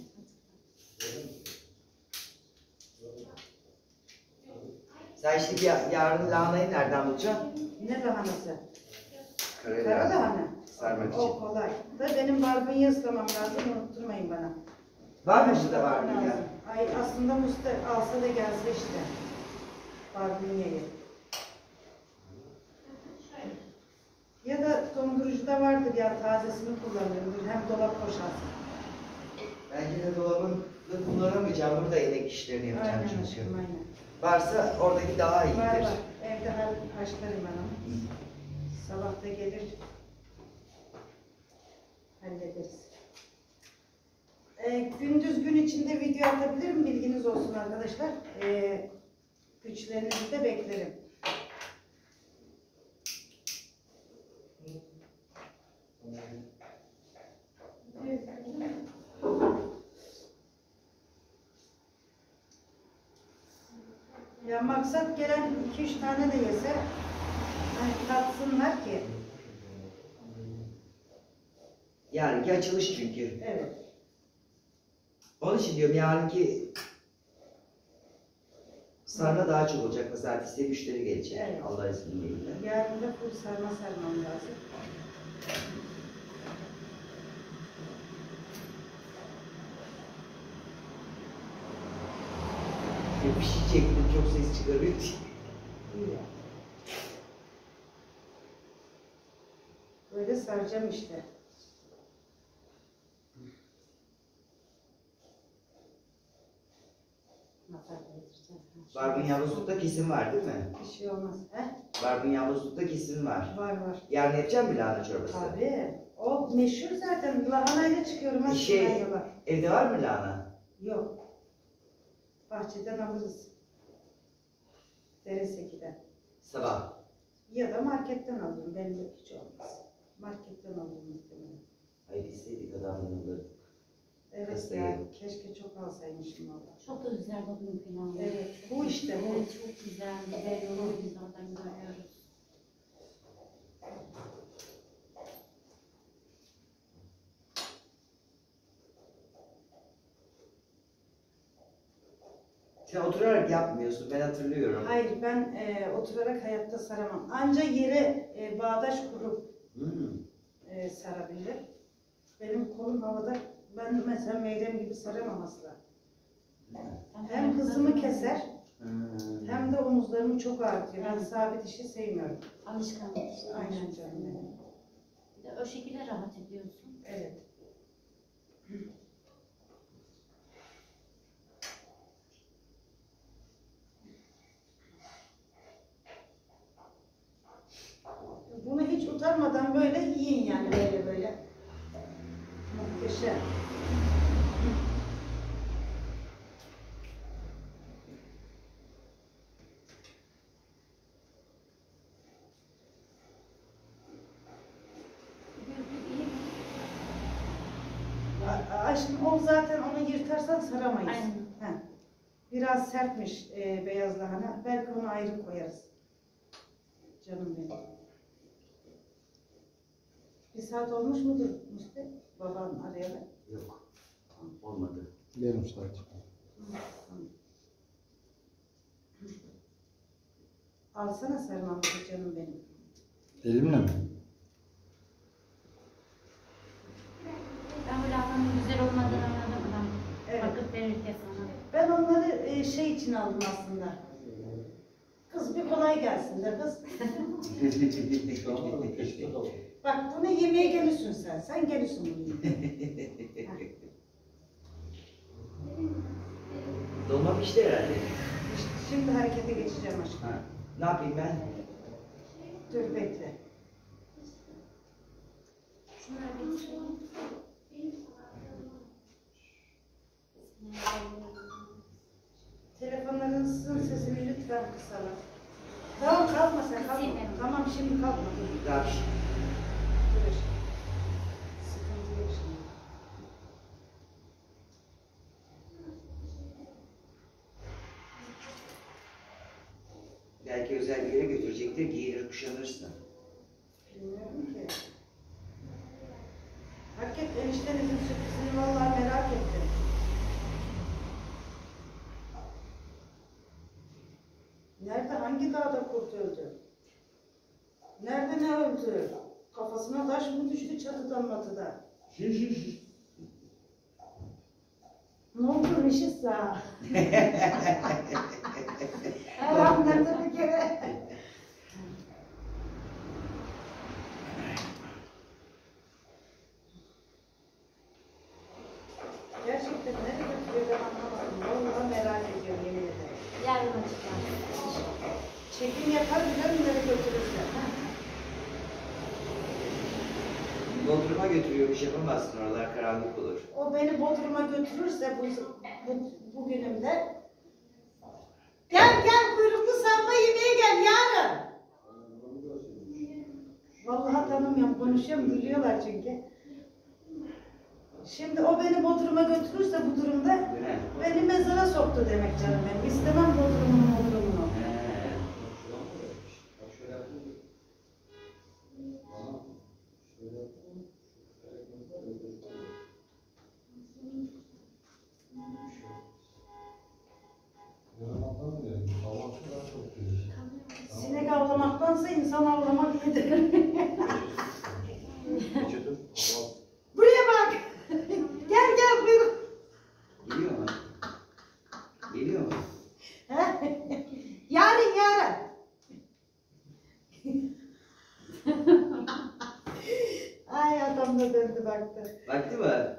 [SPEAKER 3] Sen şimdi yarın lahanayı nereden bulacaksın?
[SPEAKER 1] Ne lahanası?
[SPEAKER 3] Kara
[SPEAKER 1] Kara lahana.
[SPEAKER 3] Sarmak
[SPEAKER 1] O
[SPEAKER 3] için.
[SPEAKER 1] kolay. Da benim barbunya ıslamam lazım unutturmayın bana.
[SPEAKER 3] Var mı burada var mı ya?
[SPEAKER 1] Lazım. Ay aslında Musta alsa da gelse işte. Barbunyayı. Ya da dondurucuda vardır ya tazesini kullanırımdır. Hem dolap boşalsın.
[SPEAKER 3] Bence de dolabını kullanamayacağım. Burada yemek işlerini yapacağım
[SPEAKER 1] Aynen
[SPEAKER 3] çünkü.
[SPEAKER 1] aşkım aynen.
[SPEAKER 3] Varsa oradaki daha iyidir.
[SPEAKER 1] Var. Evde haşlarım ben onu. Sabah da gelir. Hallederiz. Gündüz gün içinde video atabilirim. Bilginiz olsun arkadaşlar. Güçlerinizi de beklerim. Ya maksat gelen 2-3 tane de yese hani tatsınlar ki.
[SPEAKER 3] Yarınki açılış çünkü.
[SPEAKER 1] Evet.
[SPEAKER 3] Onun için diyorum yarınki sarma daha çok olacak. Mesela size müşteri gelecek.
[SPEAKER 1] Evet.
[SPEAKER 3] Allah izniyle.
[SPEAKER 1] Yarın da full sarma sarmam lazım.
[SPEAKER 3] Bir şey çektim çok ses çıkarıyor.
[SPEAKER 1] İyi ya. Böyle saracağım işte.
[SPEAKER 3] Barbunyalozlukta kesin var değil mi?
[SPEAKER 1] Bir şey olmaz. He?
[SPEAKER 3] Barbunyalozlukta kesin var.
[SPEAKER 1] Var.
[SPEAKER 3] Yarın yapacağım mı lahana çorbası?
[SPEAKER 1] Tabii. O meşhur zaten. Lahanayla çıkıyorum aslında
[SPEAKER 3] Şey-
[SPEAKER 1] yola.
[SPEAKER 3] Evde var mı lahana?
[SPEAKER 1] Yok. Bahçeden alırız. Dereseki'den.
[SPEAKER 3] Sabah.
[SPEAKER 1] Ya da marketten alırım. Benim hiç olmaz. Marketten alırım muhtemelen.
[SPEAKER 3] Ay bilseydik adamdan alırdık.
[SPEAKER 1] Evet
[SPEAKER 3] Hastayım.
[SPEAKER 1] ya. Keşke çok alsaymışım valla.
[SPEAKER 4] çok da güzel bugün pilavı.
[SPEAKER 1] Evet. Bu işte bu.
[SPEAKER 4] Evet, çok güzel. Biber yolu biz oradan görüyoruz.
[SPEAKER 3] Sen oturarak yapmıyorsun ben hatırlıyorum.
[SPEAKER 1] Hayır ben oturarak hayatta saramam. Anca yere bağdaş kurup
[SPEAKER 3] Hmm.
[SPEAKER 1] sarabilir. Benim kolum havada. Ben mesela Meyrem gibi saramam asla. Hem hızımı keser
[SPEAKER 3] Hmm.
[SPEAKER 1] hem de omuzlarımı çok ağrıtıyor. Ben sabit işi sevmiyorum.
[SPEAKER 4] Alışkanlık işte.
[SPEAKER 1] Aynen canım benim.
[SPEAKER 4] Bir de o şekilde rahat ediyorsun.
[SPEAKER 1] Evet. Bunu hiç utanmadan böyle yiyin yani böyle. Muhteşem. Aşkım o zaten onu yırtarsan saramayız.
[SPEAKER 4] Aynen.
[SPEAKER 1] Heh. Biraz sertmiş beyaz lahana. Belki onu ayrı koyarız. Canım benim. Bir saat olmuş mudur işte babam arayarak?
[SPEAKER 3] Yok. Olmadı.
[SPEAKER 2] Yarım saat.
[SPEAKER 1] Alsana sarmamı canım benim.
[SPEAKER 2] Elimle mi?
[SPEAKER 4] Ben bu lahananın güzel olmadığını anladım adam.
[SPEAKER 1] Evet.
[SPEAKER 4] Bakıp verirken sana.
[SPEAKER 1] Ben onları şey için aldım aslında. Kız bir kolay gelsin de kız. Bak bunu yemeye gelirsin sen. Sen gelirsin bunu yemeye.
[SPEAKER 3] Dolma pişti herhalde.
[SPEAKER 1] İşte şimdi harekete geçeceğim aşkım.
[SPEAKER 3] Ha. Ne yapayım ben?
[SPEAKER 1] Dur bekle.
[SPEAKER 4] Şunları bitireyim.
[SPEAKER 1] Telefonlarınızın sesini lütfen kısalım. Tamam kalkma sen kalkma.
[SPEAKER 4] Kısayım ben.
[SPEAKER 1] Tamam şimdi kalkma. Dur.
[SPEAKER 3] Daha piş.
[SPEAKER 1] Dur. Sıkıntı yok şimdi.
[SPEAKER 3] Belki özel bir yere götürecektir, giyinir kuşanırsın.
[SPEAKER 1] Bilmiyorum ki. Hakikaten eniştenizin sürprizini vallahi merak ettim. Nerede, hangi dağda kurt öldü? Nerede ne öldü? Kafasına taş mı düştü çatıdan matıda? Ne oldu Reşitsa? Her anladı bir kere. Gerçekten nereye götürüyor ben anlamadım. Vallahi merak ediyorum yemin ederim.
[SPEAKER 4] Yarın açacağım.
[SPEAKER 1] Çekim yapar biliyorum nereye götürürse.
[SPEAKER 3] Bodrum'a götürüyormuş, yapamazsın, oralar karanlık olur.
[SPEAKER 1] O beni Bodrum'a götürürse bugünümde gel kuyruklu sarma yemeye gel yarın. Vallahi tanımıyorum, konuşuyorum, biliyorlar çünkü. Şimdi o beni Bodrum'a götürürse bu durumda
[SPEAKER 3] He.
[SPEAKER 1] beni mezara soktu demek canım benim. İstemem Bodrum'un.
[SPEAKER 3] He.
[SPEAKER 1] Sinek avlamaktansa insan avlamak iyidir. Buraya bak. Gel buyur.
[SPEAKER 3] Geliyor mu? Geliyor mu?
[SPEAKER 1] Yarın. Ay adam da döndü baktı.
[SPEAKER 3] Baktı mı?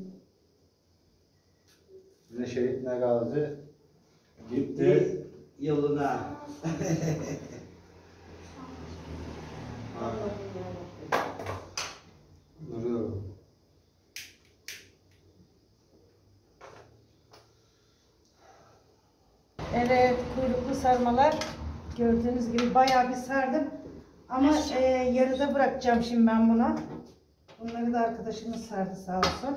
[SPEAKER 2] Ne şehit ne gazi.
[SPEAKER 3] Gitti yoluna.
[SPEAKER 1] Allah'ım yarabbim.
[SPEAKER 2] Duruyorum.
[SPEAKER 1] Evet, kuyruklu sarmalar gördüğünüz gibi bayağı bir sardım. Ama yarıda bırakacağım şimdi ben bunu. Bunları da arkadaşımız sardı sağ olsun.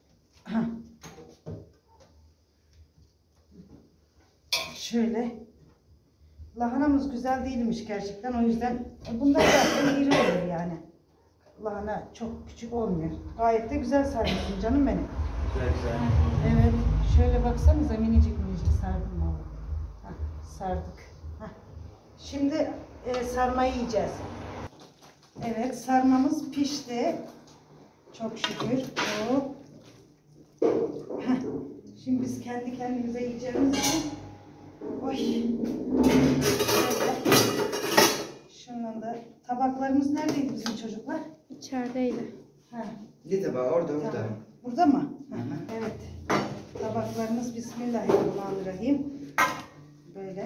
[SPEAKER 1] Şöyle. Lahanamız güzel değilmiş gerçekten. O yüzden bunlar zaten iri oluyor yani. Lahana çok küçük olmuyor. Gayet de güzel sarmışsın canım benim.
[SPEAKER 3] Güzel.
[SPEAKER 1] Evet. Şöyle baksanıza minicik sardım valla. Sardık. Heh. Şimdi sarmayı yiyeceğiz. Evet, sarmamız pişti. Çok şükür. Hop. Heh. Şimdi biz kendi kendimize yiyeceğimiz için oy. Şöyle. Şundan da tabaklarımız neredeydi bizim çocuklar?
[SPEAKER 7] İçerideydi.
[SPEAKER 1] Heh.
[SPEAKER 3] Ne tabağı? Orada.
[SPEAKER 1] Tamam. Burada mı?
[SPEAKER 3] Hı hı.
[SPEAKER 1] Evet. Tabaklarımız Bismillahirrahmanirrahim. Böyle.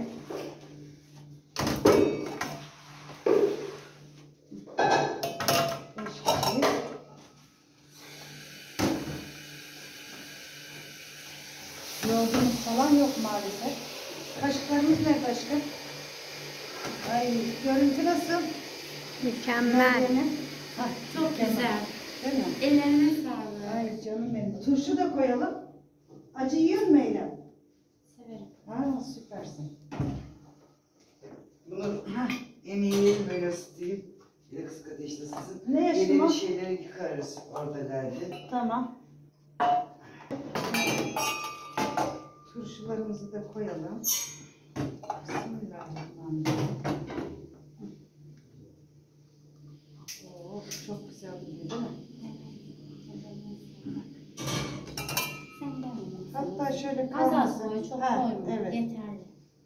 [SPEAKER 1] Beş kişi. Yoğurdumuz falan yok maalesef. Kaşıklarımız nerede aşkım? Ay görüntü nasıl?
[SPEAKER 7] Mükemmel.
[SPEAKER 1] Hah,
[SPEAKER 4] Çok güzel.
[SPEAKER 1] Değil mi?
[SPEAKER 4] Ellerine sağlık.
[SPEAKER 1] Ay canım benim. Turşu da koyalım. Acı yiyor mu Eylem?
[SPEAKER 4] Severim.
[SPEAKER 1] Ha süpersin.
[SPEAKER 3] Bunu yemeği böyle ısıtayım. Bir de kısık ateşte ısıtsın.
[SPEAKER 1] Ne yaşadın o.
[SPEAKER 3] şeyleri yıkarız oradalardı.
[SPEAKER 1] Tamam. Turşularımızı da koyalım. Bismillahirrahmanirrahim. Of, çok güzel duruyor değil mi? Hatta şöyle
[SPEAKER 4] Az
[SPEAKER 1] kalmasın.
[SPEAKER 4] koy, çok
[SPEAKER 1] Ha,
[SPEAKER 4] koyma.
[SPEAKER 1] evet.
[SPEAKER 4] Yeterli.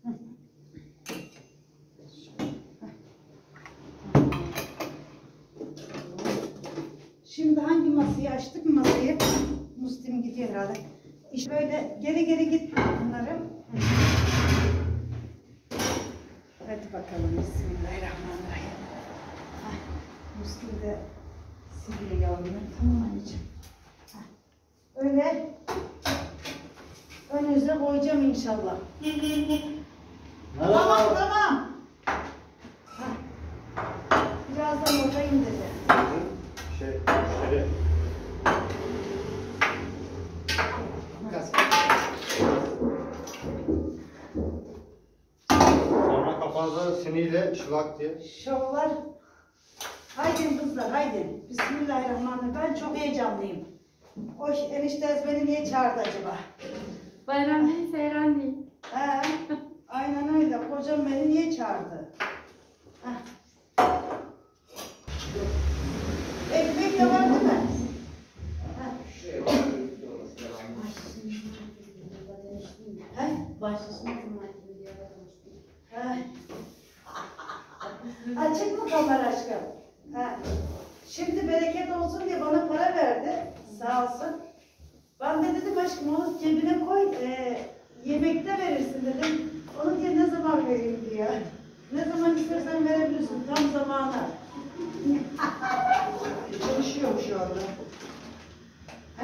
[SPEAKER 1] Şimdi hangi masayı açtık mı masayı? Müslim gidiyor herhalde. İşte böyle geri geri git bunları. Hadi bakalım Bismillahirrahmanirrahim. Hah, Müslim de siliyor yavrunu. Tamam anneciğim. Hah, öyle önünüze koyacağım inşallah. Tamam tamam. Hah, birazdan oradayım dedi.
[SPEAKER 2] Şöyle. Sonra kafanıza siniyle şılak diye.
[SPEAKER 1] Şovlar. Haydi kızlar haydi. Bismillahirrahmanirrahim. Ben çok heyecanlıyım. Hoş enişteniz beni niye çağırdı acaba?
[SPEAKER 4] Bayram değil, seyran değil.
[SPEAKER 1] He, aynen öyle. Kocam beni niye çağırdı? Heh. Ekmek de var değil mi? Heh. He?
[SPEAKER 4] Başlasın.
[SPEAKER 1] He. Açık mı kamera aşkım? He. Şimdi bereket olsun diye bana para verdi. Sağ olsun. Ben de dedim aşkım onu cebine koy. Yemekte verirsin dedim. Onu diye ne zaman vereyim diyor. Ne zaman istersen verebilirsin. Tam zamanı. Çalışıyorum şu anda. He?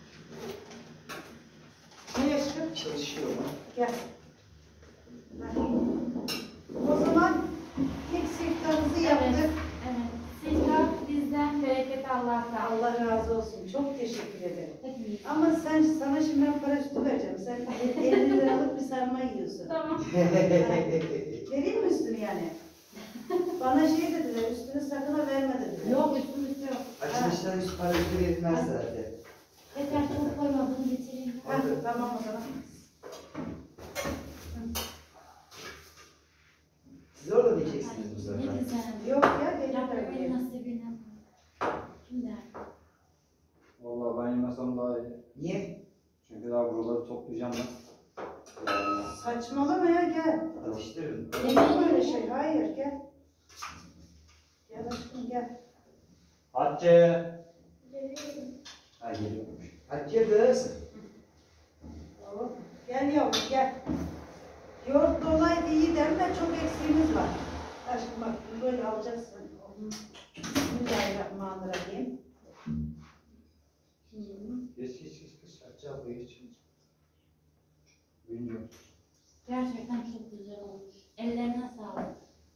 [SPEAKER 1] Ne aşkım?
[SPEAKER 3] Çalışıyor mu?
[SPEAKER 1] Gel. Heh. O zaman ilk siftahımızı yaptık.
[SPEAKER 4] Evet. Sizler bizden, bereket Allah'tan.
[SPEAKER 1] Allah razı olsun. Çok teşekkür ederim.
[SPEAKER 4] Hepimiz.
[SPEAKER 1] Ama sana şimdi ben para üstü vereceğim. Sen 50 liralık bir sarma yiyorsun.
[SPEAKER 4] Tamam.
[SPEAKER 1] Vereyim mi üstünü yani? Bana şey dediler, üstünü sakın ha verme dediler.
[SPEAKER 4] Yok, üstümüz yok.
[SPEAKER 3] Açılışta hiç para verilmez zaten.
[SPEAKER 4] Yeter, çok koyma, bunu getireyim.
[SPEAKER 1] Ha, tamam o zaman.
[SPEAKER 3] Siz orada mı yiyeceksiniz bu
[SPEAKER 4] Ne
[SPEAKER 3] sefer?
[SPEAKER 4] güzel.
[SPEAKER 1] Yok ya, gelirler
[SPEAKER 4] Rabbimin
[SPEAKER 1] diye.
[SPEAKER 4] nasibine. Kim der?
[SPEAKER 2] Vallahi ben yemesem daha iyi.
[SPEAKER 3] Niye?
[SPEAKER 2] Çünkü daha buraları toplayacağım ben.
[SPEAKER 1] Saçmalama ya, gel.
[SPEAKER 3] Alıştırın.
[SPEAKER 1] Olur böyle şey, hayır gel. Gel aşkım gel.
[SPEAKER 2] Hatice. Ha geliyormuş.
[SPEAKER 3] Hatice kız.
[SPEAKER 1] Hop. Gel yavrum gel. Yoğurt dolaydı iyi de çok eksiğimiz var. Aşkım bak bunu böyle alacaksın. Bismillahirrahmanirrahim.
[SPEAKER 2] Geç. Hatice abla geç. Bilmiyorum.
[SPEAKER 4] Gerçekten çok güzel olmuş. Ellerine sağlık.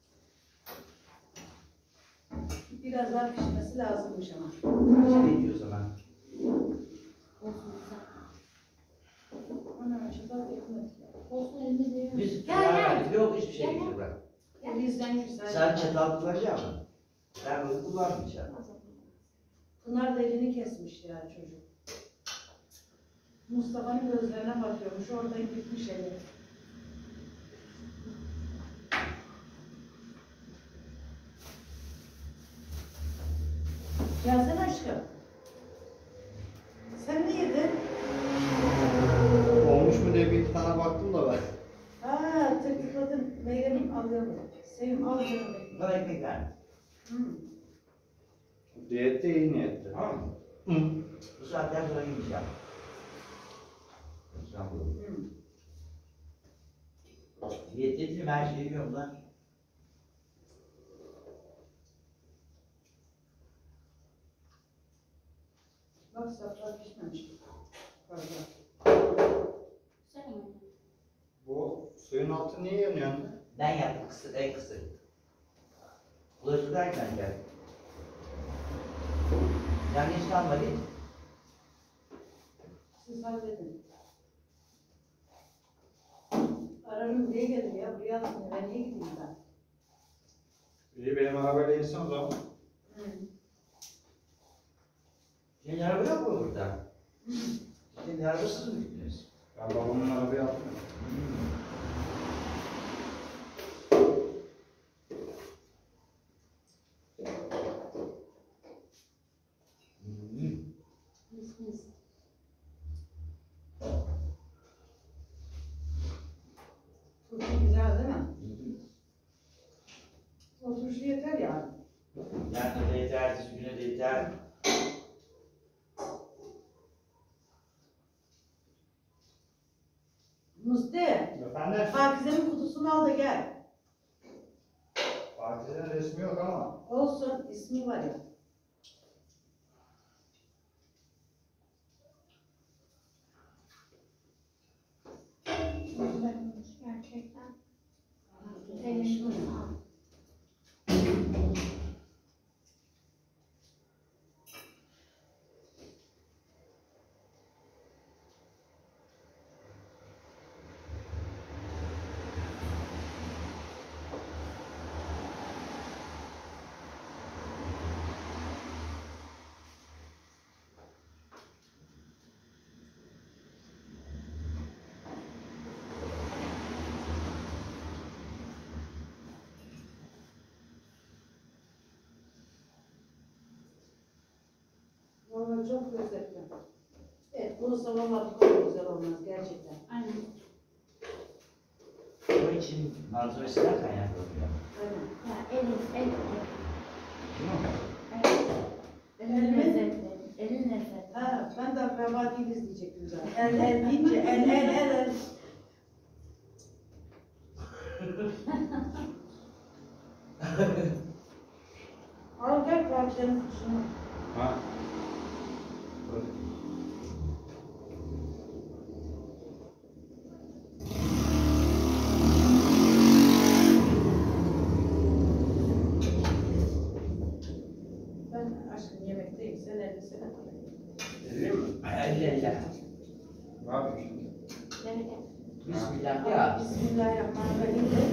[SPEAKER 1] Biraz daha pişmesi lazımmış ama.
[SPEAKER 3] Ne diyor o zaman?
[SPEAKER 4] Olsun güzel.
[SPEAKER 1] Ana çatal ekmek.
[SPEAKER 4] Olsun elinde diyor.
[SPEAKER 3] Biz
[SPEAKER 4] Gel.
[SPEAKER 3] yok hiçbir şey
[SPEAKER 4] Gel,
[SPEAKER 3] değil bırak.
[SPEAKER 1] Elinizden güzel.
[SPEAKER 3] Sen çatal kullanacak mısın? Ben bunu kullanmayacağım.
[SPEAKER 1] Pınar da elini kesmiş ya çocuk. Mustafa'nın gözlerine bakıyormuş. Oradan gitmiş eli. Gelsene aşkım. Sen ne yedin?
[SPEAKER 2] Olmuş mu diye bir iki tane baktım da ben.
[SPEAKER 1] Ha, tıkladım. Meryem'im alıyorum. Sevim al canım.
[SPEAKER 3] Bana ekmek ver.
[SPEAKER 2] Diyette iyi niyette.
[SPEAKER 3] Tamam mı?
[SPEAKER 2] Hı.
[SPEAKER 3] Bu saatten sonra yiyeceğim. Diyet dedim her şeyi yiyorum lan.
[SPEAKER 1] Bak saflar pişmemiş. Pardon.
[SPEAKER 4] Güzel mi?
[SPEAKER 2] Bu suyun altı niye yanıyor anne?
[SPEAKER 3] Ben yaptım kısır, en kısır. Bulaşık derken gel. Yani hiç kalmadı.
[SPEAKER 1] Siz halledin. Ararım diye gelir ya. Buraya atmıyor. Ben niye gideyim ben?
[SPEAKER 2] İyi benim arabayla insin o zaman.
[SPEAKER 1] Hı.
[SPEAKER 3] Senin araba yok mu burada? Senin arabasız mı gittiniz?
[SPEAKER 2] Ben babamın arabayı aldım.
[SPEAKER 4] Mis mis.
[SPEAKER 1] Turşu güzel değil mi? O turşu yeter yani.
[SPEAKER 3] Yarın da yeter, ertesi güne de yeter.
[SPEAKER 1] Musti,
[SPEAKER 2] Efendim?
[SPEAKER 1] Pakize'nin kutusunu al da gel.
[SPEAKER 2] Partilerin resmi yok ama.
[SPEAKER 1] Olsun, ismi var ya.
[SPEAKER 7] Gerçekten.
[SPEAKER 4] Demiş mi?
[SPEAKER 1] Vallahi çok lezzetli. Evet, bunu savunmak çok güzel olmaz gerçekten.
[SPEAKER 4] Aynen.
[SPEAKER 3] O için malzemesinden kaynaklı oluyor.
[SPEAKER 1] Aynen.
[SPEAKER 4] Ya elin
[SPEAKER 3] Değil mi?
[SPEAKER 4] elin lezzetli. Elin lezzetli.
[SPEAKER 1] Ha, ben de akraba değiliz diyecektim zaten. El deyince el. Al gel Pakize'nin kutusunu.
[SPEAKER 2] Ha.
[SPEAKER 1] Ben aşkım yemekteyim, sen elbisene.
[SPEAKER 2] Edeyim mi?
[SPEAKER 3] Elle.
[SPEAKER 2] Ne yapayım şimdi?
[SPEAKER 4] Demek ki.
[SPEAKER 3] Bismillah ya.
[SPEAKER 1] Bismillahirrahmanirrahim de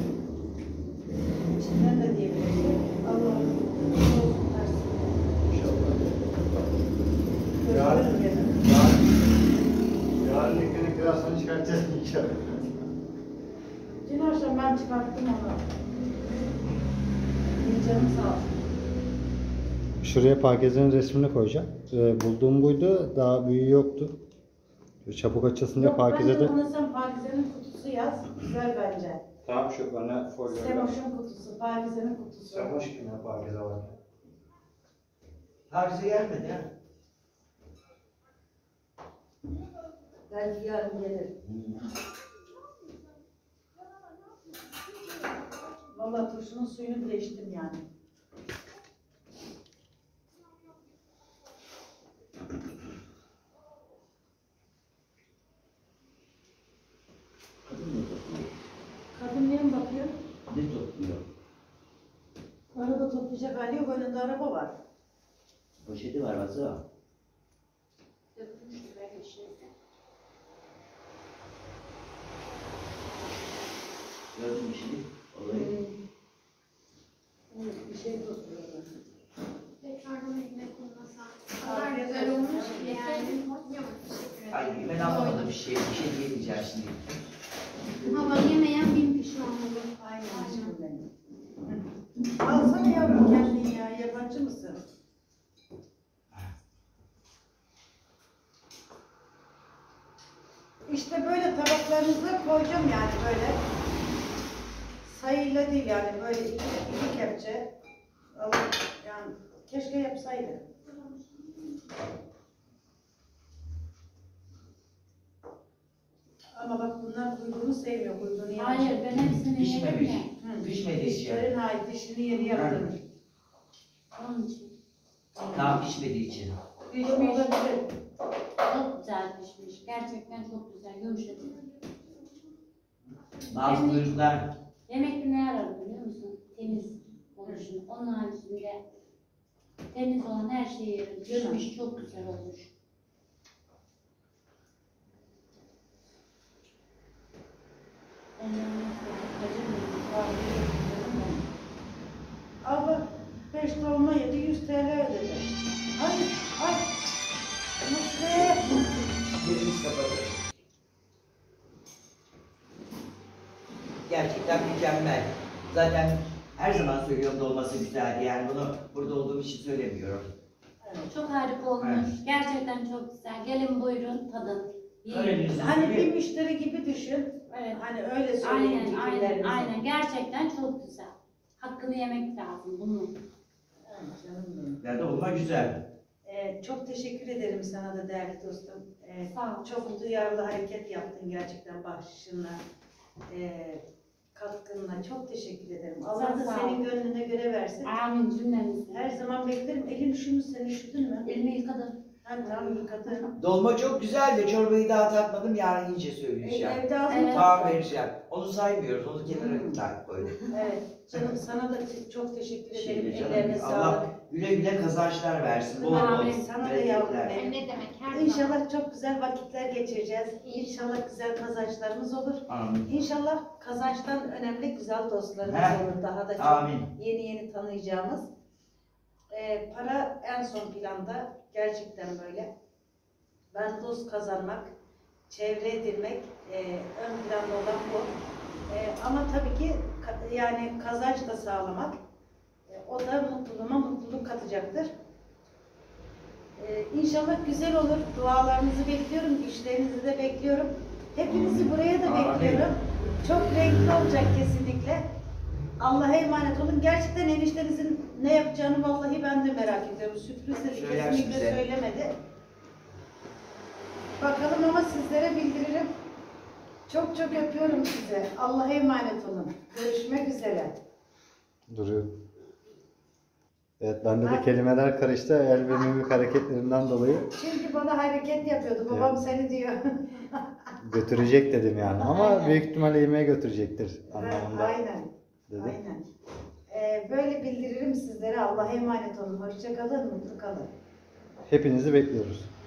[SPEAKER 1] içinden de diyebilirsin. Allah'ım olsun tersi.
[SPEAKER 2] İnşallah.
[SPEAKER 1] Gözlerim benim.
[SPEAKER 2] Yarın ilk birazdan çıkartacağız inşallah.
[SPEAKER 1] Dün akşam ben çıkarttım onu. Canım sağ olsun.
[SPEAKER 2] Şuraya Pakize'nin resmini koyacağım. Bulduğum buydu. Daha büyüğü yoktu. Çabuk açılsın diye
[SPEAKER 1] Yok, bence
[SPEAKER 2] Pakize'de.
[SPEAKER 1] bunu sen Pakize'nin kutusu yaz. Güzel bence.
[SPEAKER 2] Tamam şu öne folyo.
[SPEAKER 1] Semoş'un kutusu, Pakize'nin kutusu.
[SPEAKER 2] Semoş kim ya Pakize var.
[SPEAKER 3] Pakize gelmedi ha.
[SPEAKER 1] Belki yarın gelir. Vallahi turşunun suyunu bile içtim yani.
[SPEAKER 3] Kadın ne topluyor?
[SPEAKER 1] Kadın neye mi bakıyor?
[SPEAKER 3] Ne topluyor?
[SPEAKER 1] Arada toplayacak hali yok, önünde araba var.
[SPEAKER 3] Poşeti var baksana.
[SPEAKER 4] Dökülmüştü belki içinde.
[SPEAKER 3] Gördün mü şimdi? Olayı.
[SPEAKER 1] Evet, bir şey topluyor.
[SPEAKER 7] Tekrardan ekmek olmasa. O kadar güzel olmuş ki yani. Yok, teşekkür ederim.
[SPEAKER 3] Ay ben anlamadım bir şey diyemeyeceğim şimdi.
[SPEAKER 7] Ama yemeyen bin pişmanlığı.
[SPEAKER 1] Aynen aşkım benim. Alsana yavrum kendin ya, yabancı mısın? İşte böyle tabaklarınıza koyacağım yani böyle. Sayıyla değil yani böyle iki kepçe. Alıp yani keşke yapsaydı. Ama bak bunlar kuyruğunu sevmiyor, kuyruğunu yemiş.
[SPEAKER 4] Hayır ben hepsini yedim
[SPEAKER 3] Pişmemiş.
[SPEAKER 4] ya.
[SPEAKER 3] Pişmediği için.
[SPEAKER 1] Dişlerin ait, dişini yeni yaptırmış.
[SPEAKER 4] Onun için.
[SPEAKER 3] Tam pişmediği için.
[SPEAKER 1] Pişmiş olabilir.
[SPEAKER 4] Çok güzel pişmiş. Gerçekten çok güzel. Yumuşacık.
[SPEAKER 3] Bazı kuyruklar
[SPEAKER 4] Yemekte ne yarar biliyor musun? Temiz oluşun. Onun haricinde temiz olan her şeyi yerim. Pişmiş çok güzel olmuş.
[SPEAKER 1] Al bak 5 dolma yedi 100 TL ödedi. Ay ay
[SPEAKER 3] Yerimiz kapalı. Gerçekten mükemmel. Zaten her zaman söylüyorum dolması güzeldi. Yani bunu burada olduğum için söylemiyorum.
[SPEAKER 4] Çok harika olmuş.
[SPEAKER 3] Evet.
[SPEAKER 4] Gerçekten çok güzel. Gelin buyurun tadın. Yiyin.
[SPEAKER 3] Karadeniz
[SPEAKER 1] Hani bir
[SPEAKER 3] usulü.
[SPEAKER 1] müşteri gibi düşün.
[SPEAKER 4] Evet.
[SPEAKER 1] Hani öyle söyleyeyim
[SPEAKER 4] Aynen, aynen,
[SPEAKER 1] fikirlerinizi.
[SPEAKER 4] aynen. Gerçekten çok güzel. Hakkını yemek lazım bunun.
[SPEAKER 1] Evet, canım benim.
[SPEAKER 3] Yani dolma güzel.
[SPEAKER 1] Çok teşekkür ederim sana da değerli dostum.
[SPEAKER 4] Sağ ol.
[SPEAKER 1] Çok duyarlı hareket yaptın gerçekten bahşişinle, katkınla. Çok teşekkür ederim. Allah da
[SPEAKER 4] Sağ ol.
[SPEAKER 1] senin gönlüne göre versin.
[SPEAKER 4] Amin cümlemize.
[SPEAKER 1] Her zaman beklerim. Elin üşümüş, sen üşüdün mü?
[SPEAKER 4] Elini yıkadım.
[SPEAKER 1] Hadi tamam yıkadım.
[SPEAKER 3] Dolma çok güzel de çorbayı daha tatmadım. Yarın iyice söyleyeceğim.
[SPEAKER 1] Evde az mı
[SPEAKER 4] Evet.
[SPEAKER 3] Puan
[SPEAKER 1] tatlı?
[SPEAKER 3] vereceğim. Onu saymıyoruz. Onu kenara tak böyle.
[SPEAKER 1] Evet. Canım sana da çok teşekkür ederim.
[SPEAKER 3] Şimdi canım,
[SPEAKER 1] Ellerine
[SPEAKER 3] Allah
[SPEAKER 1] sağlık.
[SPEAKER 3] güle güle kazançlar versin. Bol bol.
[SPEAKER 4] Amin.
[SPEAKER 1] Sana da yavrum
[SPEAKER 3] bereketler.
[SPEAKER 1] benim.
[SPEAKER 7] Ne demek her zaman.
[SPEAKER 1] İnşallah çok güzel vakitler geçireceğiz. İnşallah güzel kazançlarımız olur.
[SPEAKER 3] Amin.
[SPEAKER 1] İnşallah kazançtan önemli güzel dostlarımız
[SPEAKER 3] Heh.
[SPEAKER 1] olur. Daha da çok
[SPEAKER 3] Amin.
[SPEAKER 1] yeni tanıyacağımız. Para en son planda. Gerçekten böyle. Ben dost kazanmak, çevre edinmek ön planda olan bu. Ama tabii ki yani kazanç da sağlamak. O da mutluluğuma mutluluk katacaktır. İnşallah güzel olur. Dualarınızı bekliyorum, işlerinizi de bekliyorum. Hepinizi buraya da
[SPEAKER 3] Amin.
[SPEAKER 1] bekliyorum. Çok renkli olacak kesinlikle. Allah'a emanet olun. Gerçekten eniştenizin ne yapacağını vallahi ben de merak ediyorum. Sürpriz dedi,
[SPEAKER 3] Söyler
[SPEAKER 1] kesinlikle
[SPEAKER 3] size.
[SPEAKER 1] söylemedi. Bakalım ama sizlere bildiririm. Çok çok öpüyorum size. Allah'a emanet olun. Görüşmek üzere.
[SPEAKER 2] Duruyor. Evet, bende de kelimeler karıştı. El ve mimik hareketlerinden dolayı
[SPEAKER 1] Çünkü bana hareket yapıyordu. Babam
[SPEAKER 2] Evet.
[SPEAKER 1] seni diyor.
[SPEAKER 2] götürecek dedim yani. Ama
[SPEAKER 1] Aynen.
[SPEAKER 2] büyük ihtimalle yemeğe götürecektir anlamında
[SPEAKER 1] Aynen.
[SPEAKER 2] dedim.
[SPEAKER 1] Aynen. Böyle bildiririm sizlere. Allah'a emanet olun. Hoşça kalın, mutlu kalın.
[SPEAKER 2] Hepinizi bekliyoruz.